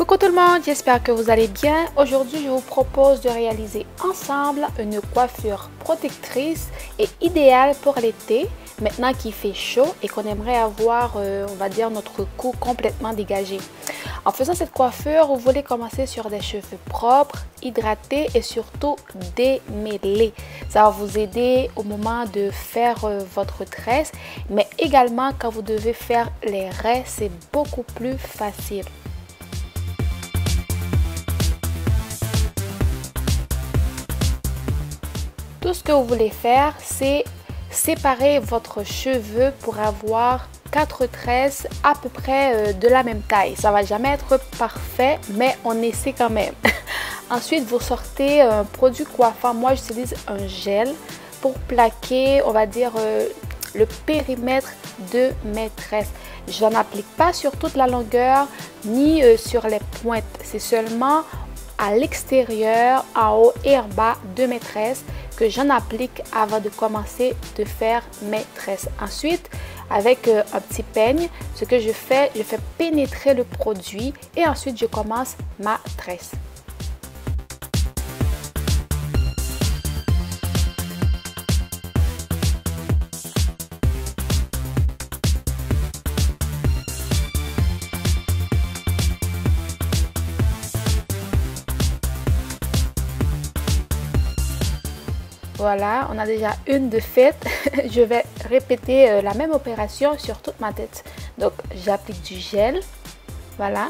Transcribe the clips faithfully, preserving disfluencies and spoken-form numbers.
Coucou tout le monde, j'espère que vous allez bien. Aujourd'hui, je vous propose de réaliser ensemble une coiffure protectrice et idéale pour l'été, maintenant qu'il fait chaud et qu'on aimerait avoir, euh, on va dire, notre cou complètement dégagé. En faisant cette coiffure, vous voulez commencer sur des cheveux propres, hydratés et surtout démêlés. Ça va vous aider au moment de faire euh, votre tresse, mais également quand vous devez faire les raies, c'est beaucoup plus facile. Tout ce que vous voulez faire, c'est séparer votre cheveu pour avoir quatre tresses à peu près de la même taille. Ça va jamais être parfait, mais on essaie quand même. Ensuite, vous sortez un produit coiffant. Moi, j'utilise un gel pour plaquer, on va dire, euh, le périmètre de mes tresses. Je n'en applique pas sur toute la longueur ni euh, sur les pointes. C'est seulement à l'extérieur, en haut et en bas de mes tresses que j'en applique avant de commencer de faire mes tresses. Ensuite, avec euh, un petit peigne, ce que je fais, je fais pénétrer le produit et ensuite je commence ma tresse. Voilà, on a déjà une de faite. Je vais répéter euh, la même opération sur toute ma tête. Donc, j'applique du gel. Voilà.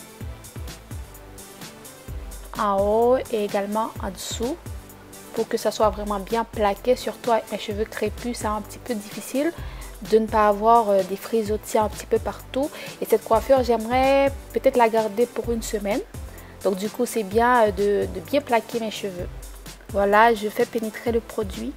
En haut et également en dessous. Pour que ça soit vraiment bien plaqué. Surtout avec mes cheveux crépus, c'est un petit peu difficile de ne pas avoir euh, des frisottis un petit peu partout. Et cette coiffure, j'aimerais peut-être la garder pour une semaine. Donc, du coup, c'est bien de, de bien plaquer mes cheveux. Voilà, je fais pénétrer le produit.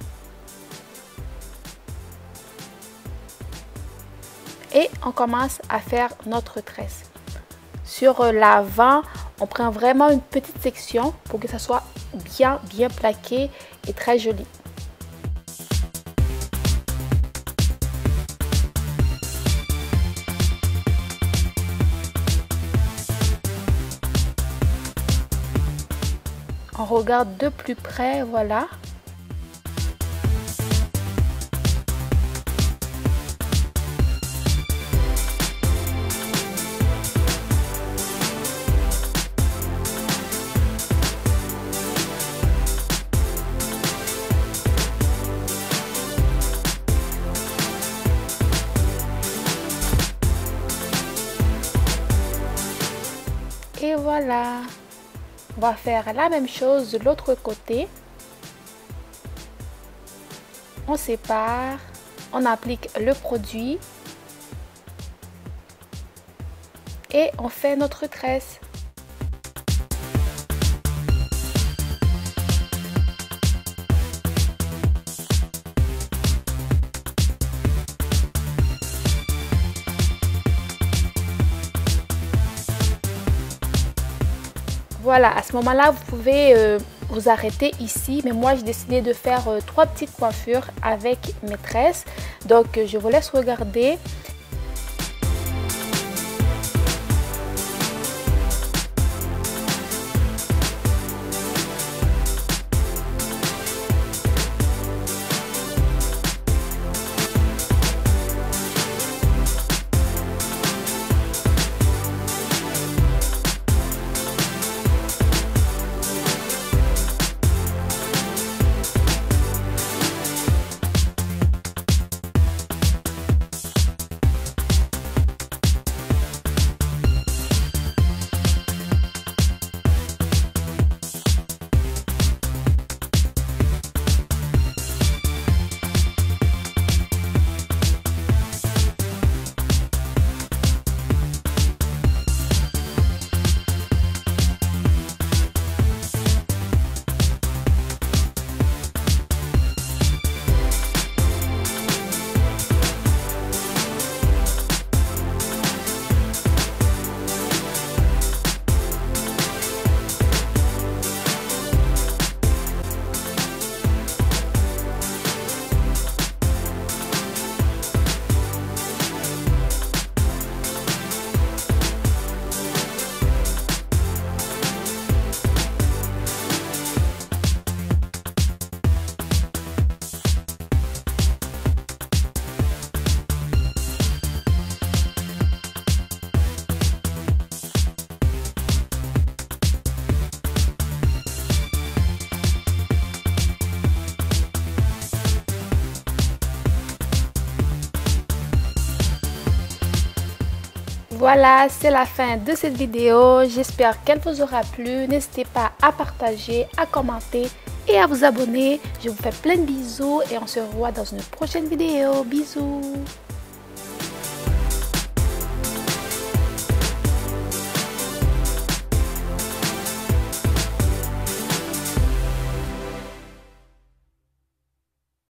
Et on commence à faire notre tresse. Sur l'avant, on prend vraiment une petite section pour que ça soit bien, bien plaqué et très joli. On regarde de plus près, voilà. Et voilà. On va faire la même chose de l'autre côté. On sépare, on applique le produit et on fait notre tresse. Voilà, à ce moment-là, vous pouvez euh, vous arrêter ici. Mais moi, j'ai décidé de faire euh, trois petites coiffures avec mes tresses. Donc, euh, je vous laisse regarder. Voilà, c'est la fin de cette vidéo. J'espère qu'elle vous aura plu. N'hésitez pas à partager, à commenter et à vous abonner. Je vous fais plein de bisous et on se revoit dans une prochaine vidéo. Bisous.